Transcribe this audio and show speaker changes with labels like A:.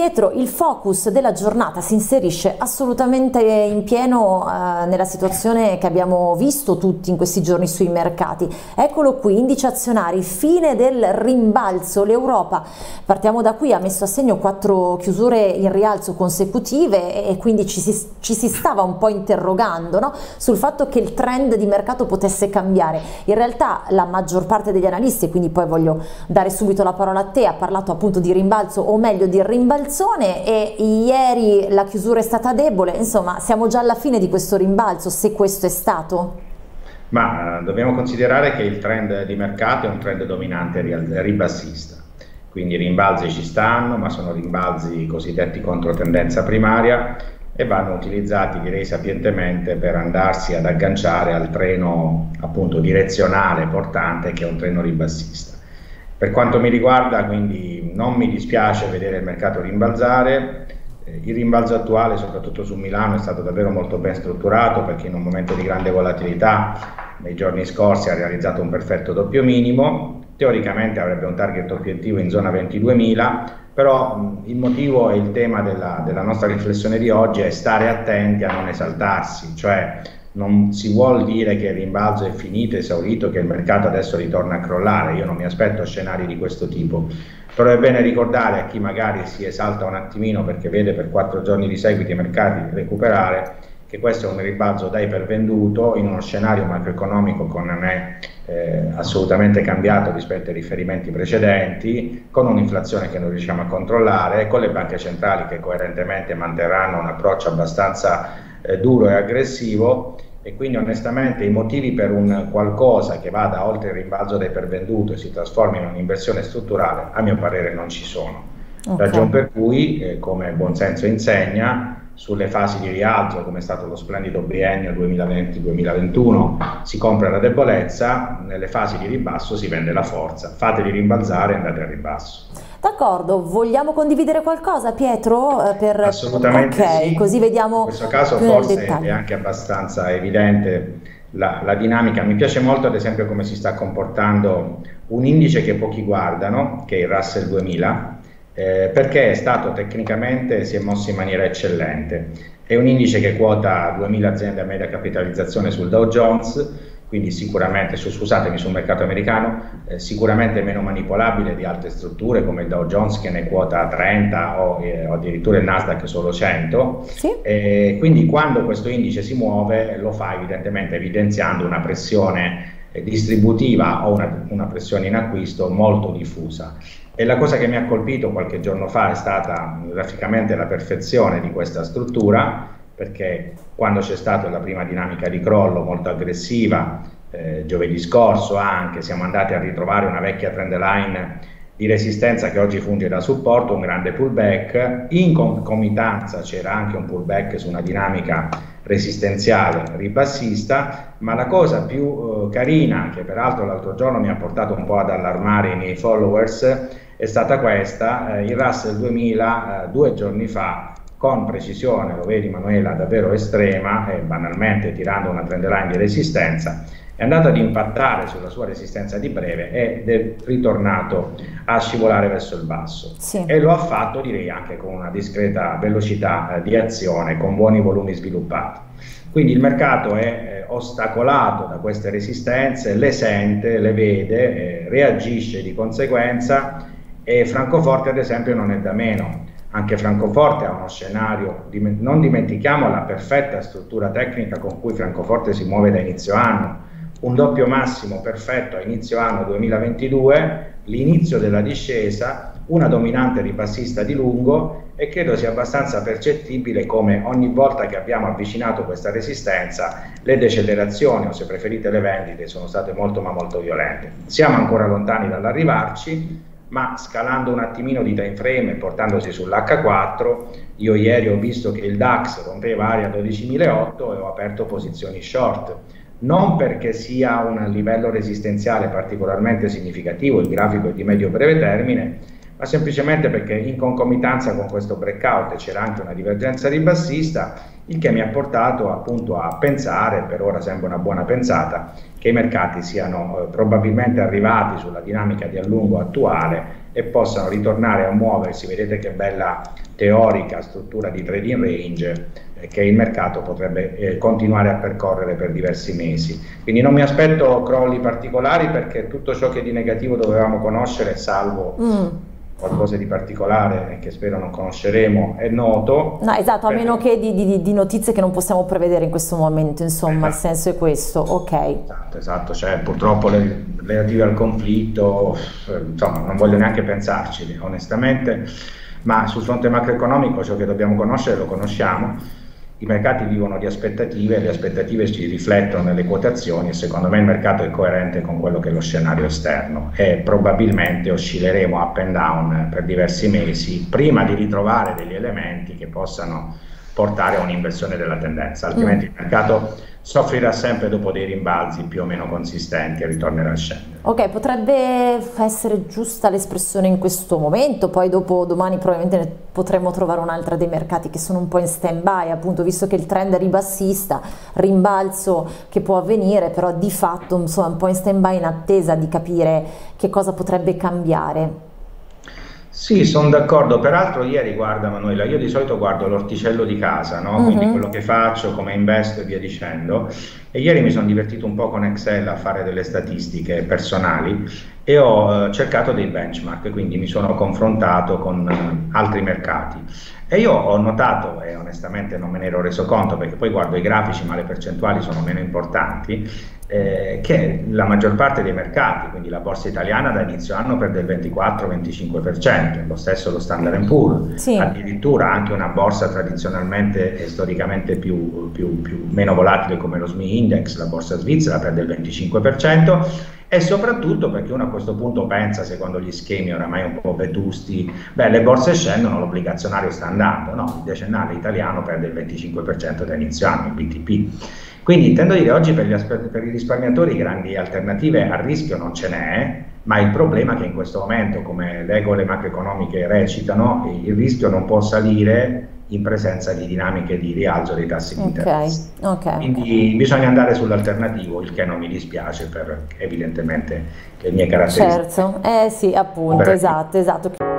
A: Pietro, il focus della giornata si inserisce assolutamente in pieno nella situazione che abbiamo visto tutti in questi giorni sui mercati. Eccolo qui, indici azionari, fine del rimbalzo. L'Europa, partiamo da qui, ha messo a segno 4 chiusure in rialzo consecutive e quindi ci si stava un po' interrogando, no? Sul fatto che il trend di mercato potesse cambiare. In realtà la maggior parte degli analisti, e quindi poi voglio dare subito la parola a te, ha parlato appunto di rimbalzo, o meglio di rimbalzone, e ieri la chiusura è stata debole. Insomma, siamo già alla fine di questo rimbalzo, se questo è stato.
B: Ma dobbiamo considerare che il trend di mercato è un trend dominante ribassista, quindi i rimbalzi ci stanno, ma sono rimbalzi cosiddetti contro tendenza primaria e vanno utilizzati, direi sapientemente, per andarsi ad agganciare al treno appunto direzionale portante, che è un treno ribassista. Per quanto mi riguarda, quindi, non mi dispiace vedere il mercato rimbalzare. Il rimbalzo attuale, soprattutto su Milano, è stato davvero molto ben strutturato, perché in un momento di grande volatilità nei giorni scorsi ha realizzato un perfetto doppio minimo. Teoricamente avrebbe un target obiettivo in zona 22.000, però il motivo e il tema della nostra riflessione di oggi è stare attenti a non esaltarsi, cioè non si vuol dire che il rimbalzo è finito, esaurito, che il mercato adesso ritorna a crollare. Io non mi aspetto scenari di questo tipo, però è bene ricordare a chi magari si esalta un attimino perché vede per 4 giorni di seguito i mercati recuperare, che questo è un rimbalzo da ipervenduto in uno scenario macroeconomico che non è assolutamente cambiato rispetto ai riferimenti precedenti, con un'inflazione che non riusciamo a controllare, con le banche centrali che coerentemente manterranno un approccio abbastanza duro e aggressivo, e quindi onestamente i motivi per un qualcosa che vada oltre il rimbalzo da ipervenduto e si trasformi in un'inversione strutturale, a mio parere non ci sono.
A: Okay.
B: Ragion per cui, come buon senso insegna, sulle fasi di rialzo, come è stato lo splendido biennio 2020-2021, si compra la debolezza, nelle fasi di ribasso si vende la forza. Fateli rimbalzare e andate a ribasso.
A: D'accordo, vogliamo condividere qualcosa, Pietro?
B: Assolutamente sì.
A: Così vediamo.
B: In questo caso forse è anche abbastanza evidente la dinamica. Mi piace molto ad esempio come si sta comportando un indice che pochi guardano, che è il Russell 2000, perché è stato tecnicamente, si è mosso in maniera eccellente. È un indice che quota 2000 aziende a media capitalizzazione sul Dow Jones, quindi sicuramente, scusatemi, sul mercato americano, sicuramente meno manipolabile di altre strutture come il Dow Jones, che ne quota 30 o addirittura il Nasdaq solo 100.
A: Sì.
B: Quindi quando questo indice si muove lo fa evidentemente evidenziando una pressione distributiva o una pressione in acquisto molto diffusa. E la cosa che mi ha colpito qualche giorno fa è stata graficamente la perfezione di questa struttura, perché quando c'è stata la prima dinamica di crollo molto aggressiva, giovedì scorso anche, siamo andati a ritrovare una vecchia trend line di resistenza che oggi funge da supporto, un grande pullback. In concomitanza c'era anche un pullback su una dinamica resistenziale ribassista, ma la cosa più carina, che peraltro l'altro giorno mi ha portato un po' ad allarmare i miei followers, è stata questa: il Russell 2000 2 giorni fa, con precisione, lo vedi Manuela, davvero estrema, e banalmente tirando una trend line di resistenza, è andato ad impattare sulla sua resistenza di breve ed è ritornato a scivolare verso il basso.
A: Sì.
B: E lo ha fatto, direi, anche con una discreta velocità di azione, con buoni volumi sviluppati. Quindi il mercato è ostacolato da queste resistenze, le sente, le vede, reagisce di conseguenza, e Francoforte ad esempio non è da meno. Anche Francoforte ha uno scenario, non dimentichiamo la perfetta struttura tecnica con cui Francoforte si muove da inizio anno, un doppio massimo perfetto a inizio anno 2022, l'inizio della discesa, una dominante ribassista di lungo, e credo sia abbastanza percettibile come ogni volta che abbiamo avvicinato questa resistenza le decelerazioni, o se preferite le vendite, sono state molto ma molto violente. Siamo ancora lontani dall'arrivarci, ma scalando un attimino di time frame e portandosi sull'H4, io ieri ho visto che il DAX rompeva area 12.008 e ho aperto posizioni short, non perché sia un livello resistenziale particolarmente significativo, il grafico è di medio-breve termine, ma semplicemente perché in concomitanza con questo breakout c'era anche una divergenza ribassista, il che mi ha portato appunto a pensare, per ora sembra una buona pensata, che i mercati siano probabilmente arrivati sulla dinamica di allungo attuale e possano ritornare a muoversi. Vedete che bella teorica struttura di trading range che il mercato potrebbe continuare a percorrere per diversi mesi. Quindi non mi aspetto crolli particolari, perché tutto ciò che di negativo dovevamo conoscere, salvo qualcosa di particolare che spero non conosceremo, è noto.
A: No, esatto, a meno che di notizie che non possiamo prevedere in questo momento, insomma, il senso è questo, ok.
B: Esatto, cioè purtroppo relative al conflitto, insomma, non voglio neanche pensarci, onestamente, ma sul fronte macroeconomico ciò che dobbiamo conoscere lo conosciamo. I mercati vivono di aspettative, le aspettative si riflettono nelle quotazioni e secondo me il mercato è coerente con quello che è lo scenario esterno e probabilmente oscilleremo up and down per diversi mesi prima di ritrovare degli elementi che possano portare a un'inversione della tendenza, altrimenti il mercato soffrirà sempre dopo dei rimbalzi più o meno consistenti e ritornerà a scendere.
A: Ok, potrebbe essere giusta l'espressione in questo momento, poi dopo domani probabilmente potremo trovare un'altra dei mercati che sono un po' in stand-by, appunto, visto che il trend è ribassista, rimbalzo che può avvenire, però di fatto insomma un po' in stand-by in attesa di capire che cosa potrebbe cambiare.
B: Sì, sono d'accordo. Peraltro ieri, guarda Manuela, io di solito guardo l'orticello di casa, no? Quindi quello che faccio, come investo e via dicendo. E ieri mi sono divertito un po' con Excel a fare delle statistiche personali e ho cercato dei benchmark, quindi mi sono confrontato con altri mercati. E io ho notato, e onestamente non me ne ero reso conto perché poi guardo i grafici ma le percentuali sono meno importanti, che la maggior parte dei mercati, quindi la borsa italiana da inizio anno perde il 24-25%, lo stesso lo Standard & Poor's, sì. Addirittura anche una borsa tradizionalmente e storicamente meno volatile come lo SMI Index, la borsa svizzera, perde il 25%, e soprattutto perché uno a questo punto pensa, secondo gli schemi oramai un po' vetusti, beh, le borse scendono, l'obbligazionario sta andando, no, il decennale italiano perde il 25% da inizio anno, il BTP. Quindi intendo dire, oggi per i risparmiatori grandi alternative a rischio non ce n'è, ma il problema è che in questo momento, come le regole macroeconomiche recitano, il rischio non può salire in presenza di dinamiche di rialzo dei tassi di interesse. Quindi bisogna andare sull'alternativo, il che non mi dispiace per evidentemente le mie caratteristiche.
A: Certo, sì, appunto, esatto.